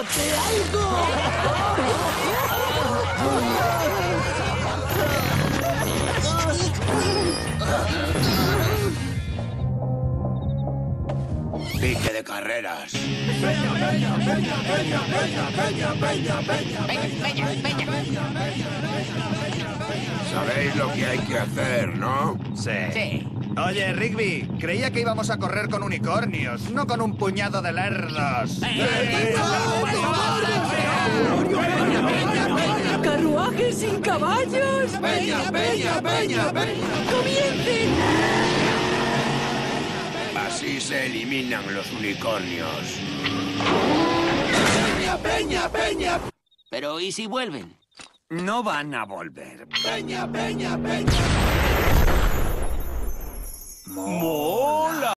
¡Date algo! Pique de carreras. Peña, peña, peña, peña, peña, peña, peña, peña, Peña, peña. Sabéis lo que hay que hacer, ¿no? Sí. Oye, Rigby, creía que íbamos a correr con unicornios, no con un puñado de lerdos. ¡Carruajes sin caballos! peña, peña, peña, peña. ¡Comiencen! Así se eliminan los unicornios. Peña, peña, peña, Pero ¿y si vuelven? No van a volver. peña, peña, peña. ¡Mola!